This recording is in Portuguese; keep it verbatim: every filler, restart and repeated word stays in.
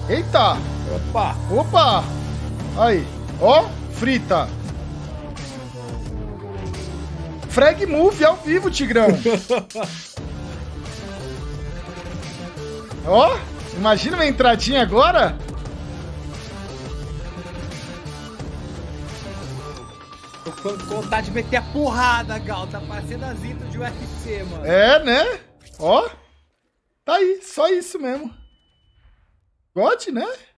Eita. Opa. Opa. Aí. Ó, frita. Frag move ao vivo, Tigrão. Ó, imagina uma entradinha agora. Tô com vontade de meter a porrada, Gal. Tá parecendo as intros de U F C, mano. É, né? Ó. Tá aí, só isso mesmo. God, né?